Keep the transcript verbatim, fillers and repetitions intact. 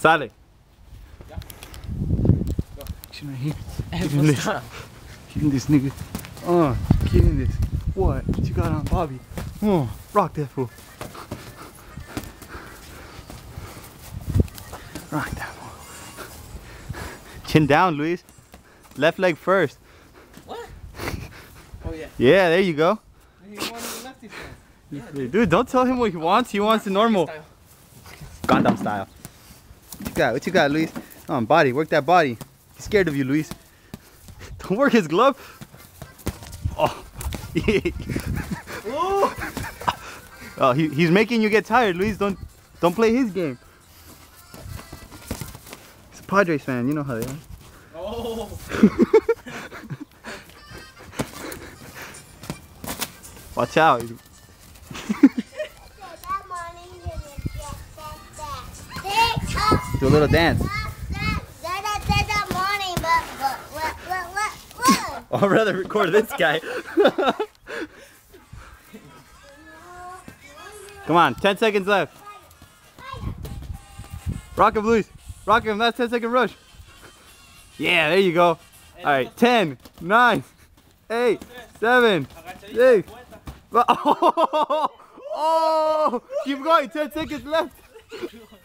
Sale. Yeah. Go. Action right here. Hey, Getting this. Getting this nigga. Uh, getting this. What? What you got on Bobby? Oh, rock that fool. Rock that fool. Chin down, Luis. Left leg first. What? Oh yeah. Yeah, there you go. He wanted the lefty stance. Yeah, dude. dude, don't tell him what he wants. He wants the normal. Style. Gundam style. What you got? What you got, Luis? Come on, body. Work that body. He's scared of you, Luis. Don't work his glove. Oh. Oh, he, he's making you get tired, Luis. Don't don't play his game. He's a Padres fan. You know how they are. Oh. Watch out. Do a little dance. I'd rather record this guy. Come on, ten seconds left. Rock him, Luis. Rock him, that's ten second rush. Yeah, there you go. Alright, ten, nine, eight, seven, six. Oh, oh, keep going, ten seconds left.